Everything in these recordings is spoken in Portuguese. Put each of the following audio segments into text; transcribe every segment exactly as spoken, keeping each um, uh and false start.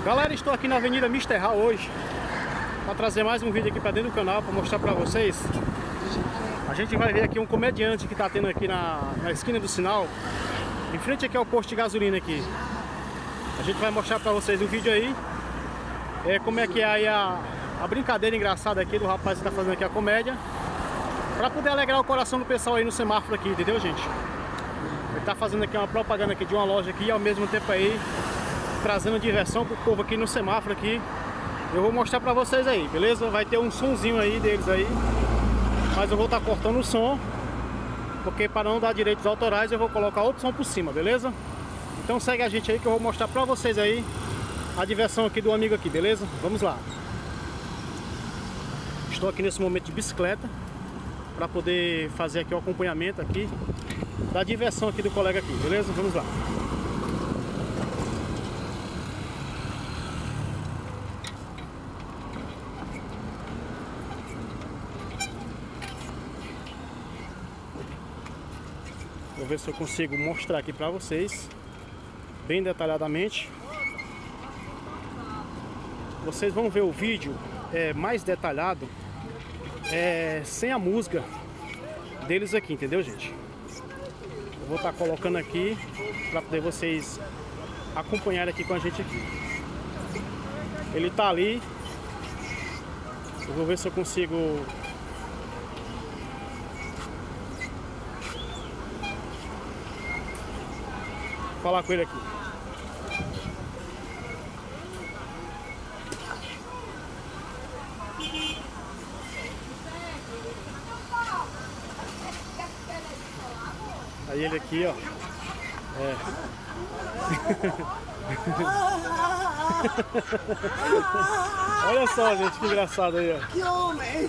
Galera, estou aqui na Avenida Mister Hall hoje para trazer mais um vídeo aqui para dentro do canal, para mostrar para vocês. A gente vai ver aqui um comediante que está tendo aqui na, na esquina do sinal, em frente aqui ao posto de gasolina aqui. A gente vai mostrar para vocês o vídeo aí, é, como é que é aí a, a brincadeira engraçada aqui do rapaz que está fazendo aqui a comédia, para poder alegrar o coração do pessoal aí no semáforo aqui, entendeu, gente? Ele está fazendo aqui uma propaganda aqui de uma loja aqui, e ao mesmo tempo aí trazendo diversão pro povo aqui no semáforo aqui. Eu vou mostrar pra vocês aí, beleza? Vai ter um sonzinho aí deles aí, mas eu vou estar tá cortando o som, porque para não dar direitos autorais eu vou colocar a opção por cima, beleza? Então segue a gente aí que eu vou mostrar pra vocês aí a diversão aqui do amigo aqui, beleza? Vamos lá. Estou aqui nesse momento de bicicleta para poder fazer aqui o acompanhamento aqui da diversão aqui do colega aqui, beleza? Vamos lá. Vou ver se eu consigo mostrar aqui pra vocês bem detalhadamente. Vocês vão ver o vídeo é, mais detalhado é, sem a música deles aqui, entendeu, gente? Eu vou estar colocando aqui para poder vocês acompanharem aqui com a gente aqui. Ele tá ali. Eu vou ver se eu consigo falar com ele aqui. Aí ele aqui, ó. É. Olha só, gente, que engraçado aí, ó. Que homem!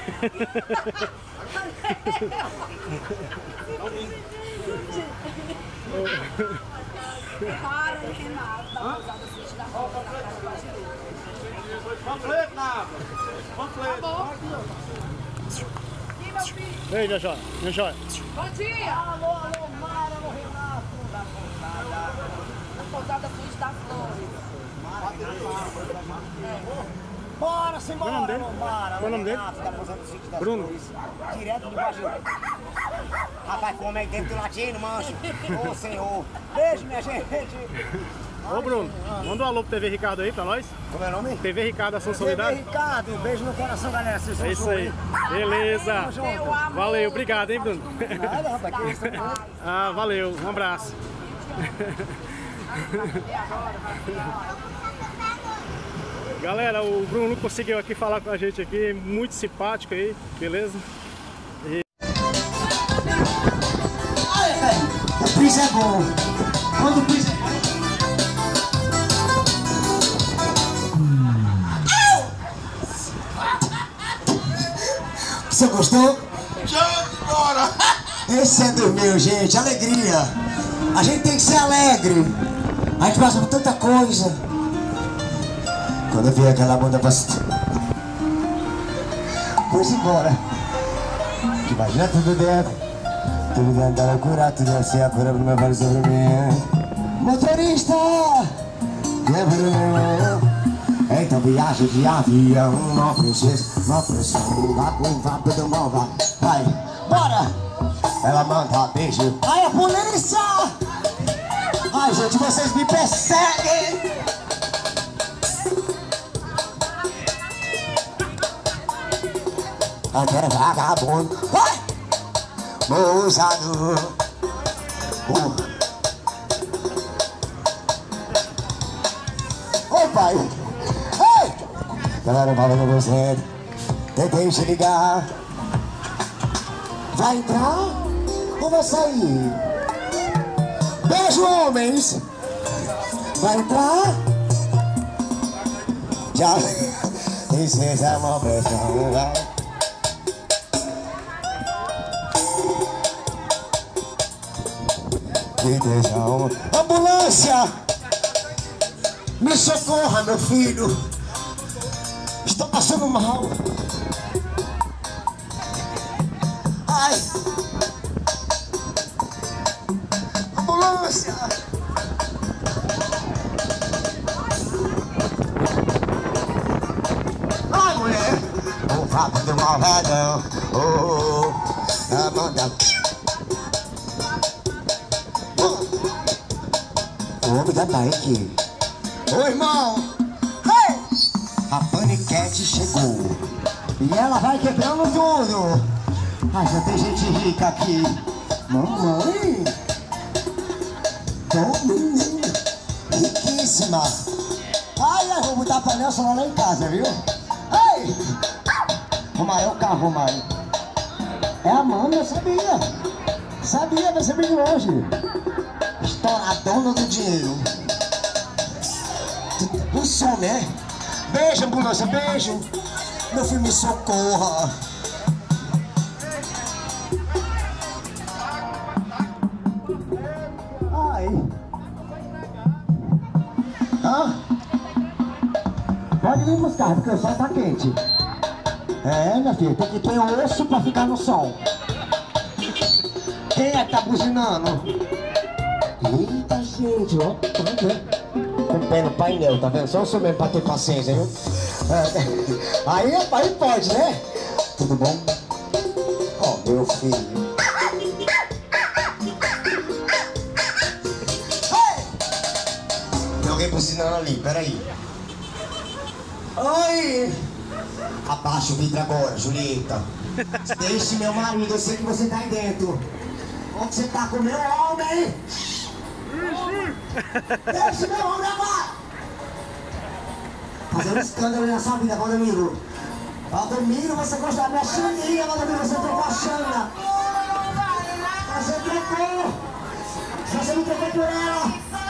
Para, Renato, dá uma usada assim, dá uma usada na gente. Panfleto, Nava! Panfleto! E meu filho? Ei, minha joia, minha joia. Bom dia! Alô, alô, Mara, alô, Renato! Da pousada. Da pousada Cruz das Flores. Bora, simbora, Qual o nome dele? Mara, Qual o nome dele? Renato, da pousada do Sítio das Bruno. Flores. Direto de baixo. Rapaz, como é que dentro do latino, mancho? Ô, senhor. Beijo, minha gente. Ô, Bruno, manda um alô pro T V Ricardo aí pra nós. Como é o nome? T V Ricardo, Ação T V Solidária. Ricardo, beijo no coração, galera. Vocês são É isso show, aí. hein? Beleza. Meu amor. Valeu, obrigado, hein, Bruno. Nada, rapaz, que isso, né? Ah, valeu, um abraço. Galera, o Bruno conseguiu aqui falar com a gente aqui, muito simpático aí, beleza? E... Olha, velho, o piso é bom. Quando o piso é bom. Você gostou? Show de bola! Esse é do meu, gente, alegria. A gente tem que ser alegre. A gente passa por tanta coisa. Quando eu vi aquela bunda passando, pois embora. Que imagina tudo dentro. Tudo dentro da loucura, tudo deve ser a pura do meu velho sofrimento. Motorista, quebrou. Então viajo de avião, não precisa, não precisa. A curva do mal vai, vai, bora. Ela manda beijo. Ai, a polícia! Ai, gente, vocês me perseguem. Até vagabundo. Vai! Moçado. Uh. Ô, pai. Ei! Galera, fala com você. Tentei te ligar. Vai entrar ou vai sair? Beijo, homens. Vai entrar? Já. Licença, é uma pressão, vai. Atenção. Ambulância! Me socorra, meu filho! Estou passando mal! Ai! Ambulância! papo do malvadão. Oh, Amanda. O homem da bike. Ô irmão, hey! A paniquete chegou e ela vai quebrando tudo. Ai, já tem gente rica aqui. Mamãe, tome, riquíssima. Ai, ai, vou botar panela só lá em casa, viu? Ai! Romário, é o carro, Romário. É a mãe, eu sabia. Sabia, percebi de longe. Estouradona do dinheiro. O som, né? Beijo, ambulância, beijo. Meu filho, me socorra. Ai. Hã? Pode vir buscar, porque o sol tá quente. É, minha filha, tem que ter osso pra ficar no sol. Quem é que tá buzinando? Eita, gente, ó, tá vendo? Com o pé no painel, tá vendo? Só o senhor mesmo pra ter paciência, viu? É, aí, aí pode, né? Tudo bom? Ó, oh, meu filho. Hey! Tem alguém buzinando ali, peraí. Oi! Abaixa o vidro agora, Julieta. Deixe meu marido, eu sei que você tá aí dentro. Onde você tá com meu homem? Deixe meu homem agora! Fazendo escândalo na sua vida, Valdemiro. Valdemiro, você gosta da minha chaninha, Valdemiro, você trocou a chana. Você trocou. Você me trocou por ela.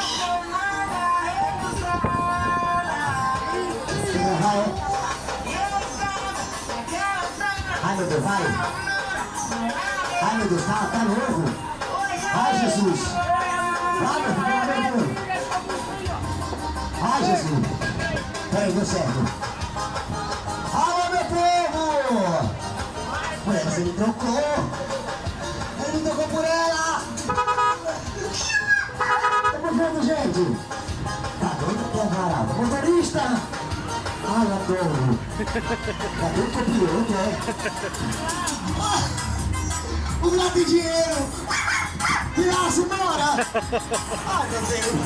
Ai, meu Deus, vai. Ai, meu Deus, tá, tá novo. Ai, Jesus. Vai, meu Deus, meu Deus. Ai, Jesus. Peraí, deu certo. Alô, meu povo. Ué, você me trocou. Ele me trocou por ela. Tamo vendo, gente. Tá doido pra varada. Motorista. Ai, adoro. Cadê o copiloto, é? Ah, o Vila tem dinheiro. Viraça, bora. Ai, meu Deus.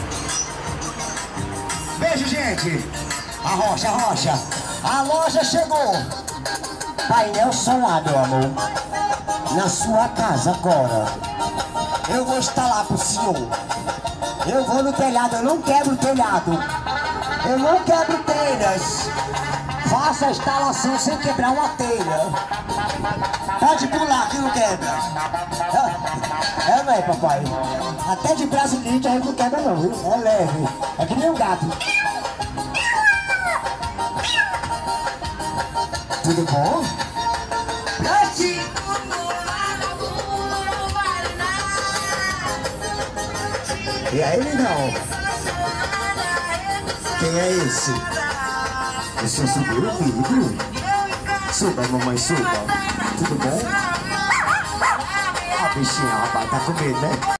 Beijo, gente. A rocha, a rocha. A loja chegou. Painel solar, meu amor. Na sua casa agora. Eu vou instalar pro senhor. Eu vou no telhado, eu não quebro o telhado. Eu não quebro telhas. Faça a instalação sem quebrar uma telha. Pode pular que não quebra. É, não é, papai? Até de brasilite a gente não quebra não, viu? É leve. É que nem um gato. Tudo bom? E aí, lindão? Quem é esse? Você subiu o vidro? Suba, mamãe, suba. Tudo bom? Ah, bichinha, rapaz, tá com medo, né?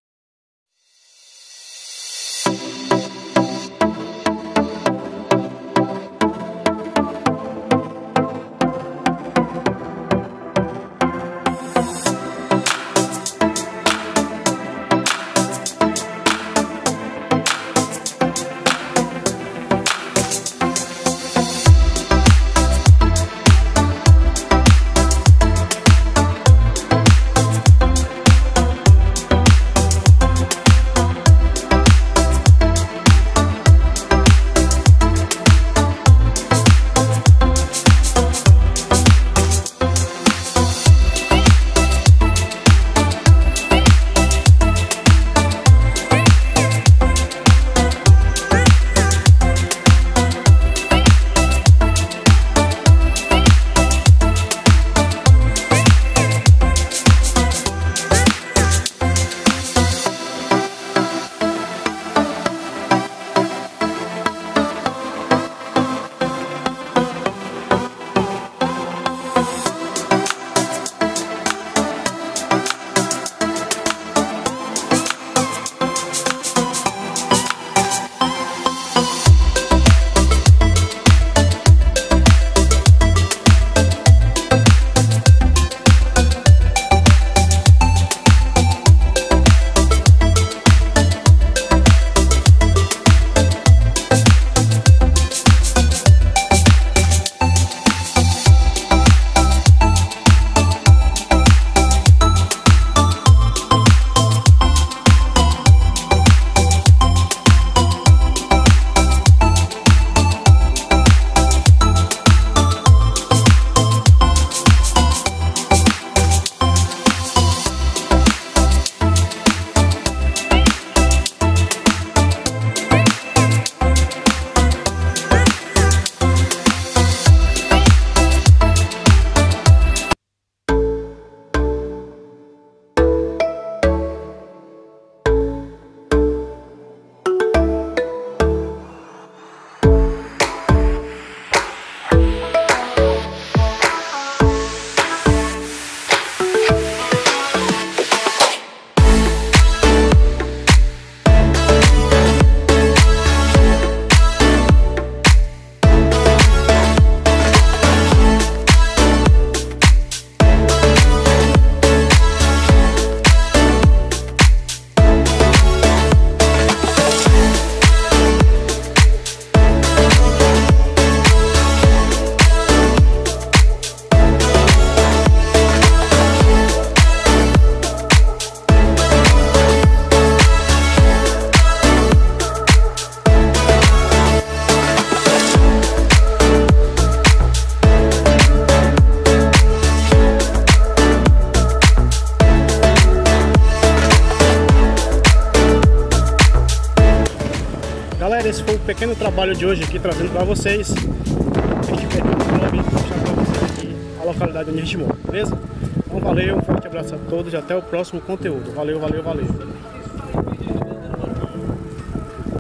pequeno trabalho de hoje aqui, trazendo para vocês este pequeno clube, mostrar para vocês aqui a localidade onde a gente mora, beleza? Então valeu, um forte abraço a todos e até o próximo conteúdo. Valeu, valeu, valeu.